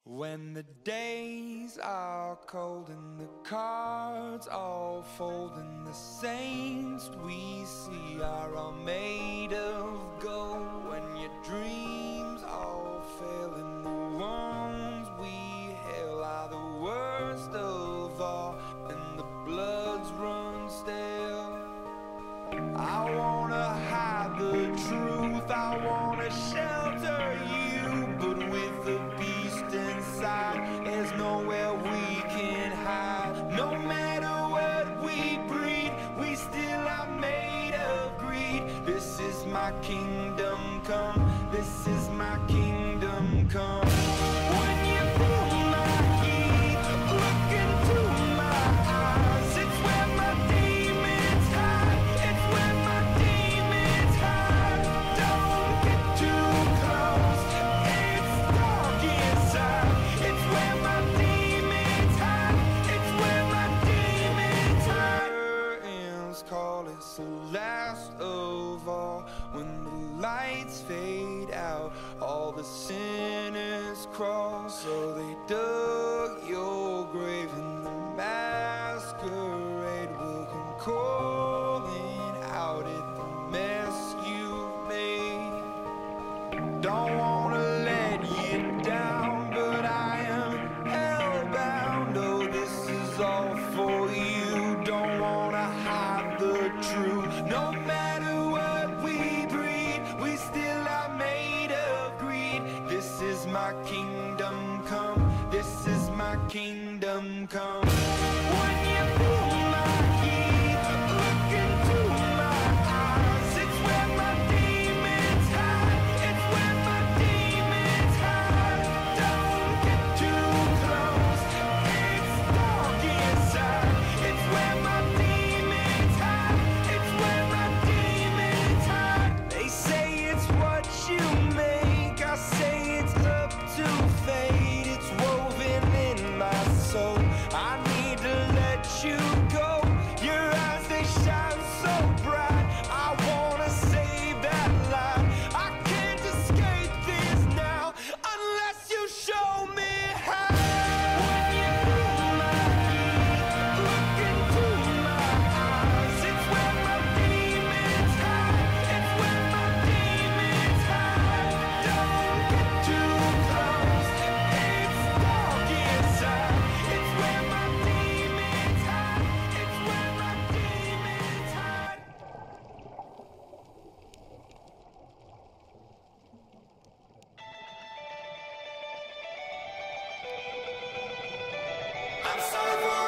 When the days are cold and the cards all fold and the saints we see are all made of gold, when your dreams all fail and the ones we hail are the worst of all and the bloods run stale, I wanna hide the truth, I wanna shelter you, but with the beast inside, there's nowhere we can hide. No matter what we breed, we still are made of greed. This is my kingdom come, this is my kingdom come. When you feel my heat, look into my eyes, it's where my demons hide, it's where my demons hide. Don't get too close, it's dark inside, it's where my demons hide, it's where my demons hide. Curtains call, it's the last of all. When the lights fade out, all the sinners crawl. So they dug your grave and the masquerade will come calling out at the mess you've made. Don't wanna let you down, but I am hellbound. Oh, this is all for you. Don't wanna hide the truth. No matter what we breed, we still are made of greed. This is my kingdom come, this is my kingdom come. When you feel my heat, look into my eyes, it's where my demons hide, it's where my demons hide. Don't get too close, it's dark inside, it's where my demons hide, it's where my demons hide. They say it's what you make, I say it's up to fate. It's woven in my soul, I need to let you go. Your eyes, they shine so bright, I wanna save that light. I can't escape this now unless you show me how. When you feel my heat, look into my eyes, it's where my demons hide, it's where my demons hide. Don't get too close, it's dark inside, it's where my demons hide, it's where my demons hide. I'm sorry for